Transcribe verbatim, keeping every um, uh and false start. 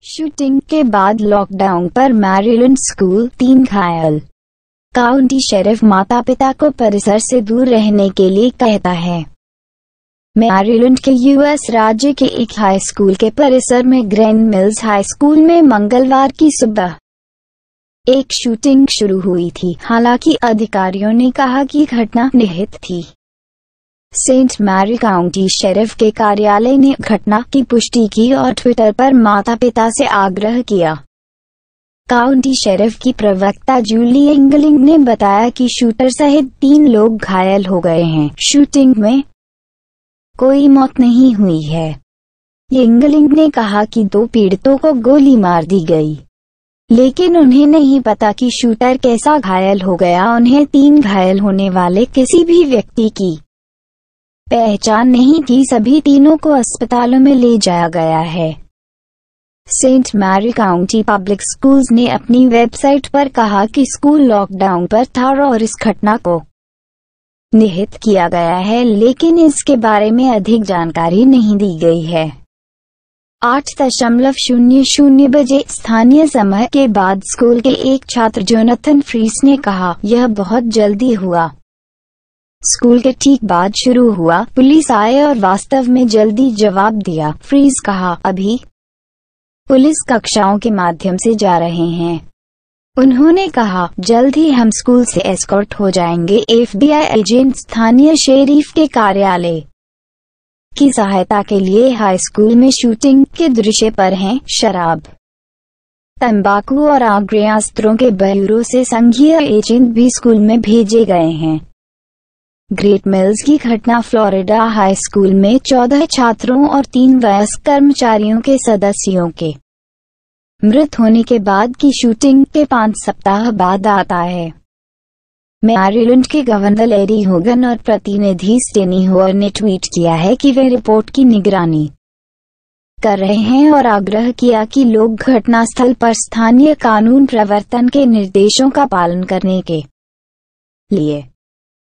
Shooting के बाद lockdown पर मैरीलैंड स्कूल, तीन घायल। काउंटी शेरिफ माता पिता को परिसर से दूर रहने के लिए कहता है। मैरीलैंड के यूएस राज्य के एक हाई स्कूल के परिसर में ग्रैंड मिल्स हाई स्कूल में मंगलवार की सुबह एक शूटिंग शुरू हुई थी। हालांकि अधिकारियों ने कहा कि घटना निहित थी। सेंट मैरी काउंटी शेरिफ के कार्यालय ने घटना की पुष्टि की और ट्विटर पर माता पिता से आग्रह किया। काउंटी शेरिफ की प्रवक्ता जूली एंगलिंग ने बताया कि शूटर सहित तीन लोग घायल हो गए हैं। शूटिंग में कोई मौत नहीं हुई है। एंगलिंग ने कहा कि दो पीड़ितों को गोली मार दी गई, लेकिन उन्हें नहीं पता कि शूटर कैसा घायल हो गया। उन्हें तीन घायल होने वाले किसी भी व्यक्ति की पहचान नहीं की। सभी तीनों को अस्पतालों में ले जाया गया है। Saint Mary County Public Schools ने अपनी वेबसाइट पर कहा कि स्कूल लॉकडाउन पर था और इस घटना को निहित किया गया है, लेकिन इसके बारे में अधिक जानकारी नहीं दी गई है। आठ दशमलव शून्य शून्य बजे स्थानीय समय के बाद स्कूल के एक छात्र जोनाथन फ्रीस ने कहा, यह बहुत जल्दी हुआ। स्कूल के ठीक बाद शुरू हुआ। पुलिस आए और वास्तव में जल्दी जवाब दिया। फ्रीज कहा, अभी पुलिस कक्षाओं के माध्यम से जा रहे हैं। उन्होंने कहा, जल्द ही हम स्कूल से एस्कॉर्ट हो जाएंगे। एफबीआई एजेंट स्थानीय शेरिफ के कार्यालय की सहायता के लिए हाई स्कूल में शूटिंग के दृश्य पर हैं। शराब, तंबाकू और आग्नेयास्त्रों के ब्यूरो से संघीय एजेंट भी स्कूल में भेजे गए हैं। ग्रेट मिल्स की घटना फ्लोरिडा हाई स्कूल में चौदह छात्रों और तीन वयस्क कर्मचारियों के सदस्यों के मृत होने के बाद की शूटिंग के पांच सप्ताह बाद आता है। मैरीलैंड के गवर्नर लैरी होगन और प्रतिनिधि स्टेनी होयर ने ट्वीट किया है कि वे रिपोर्ट की निगरानी कर रहे हैं और आग्रह किया कि लोग घटनास्थल पर स्थानीय कानून प्रवर्तन के निर्देशों का पालन करने के लिए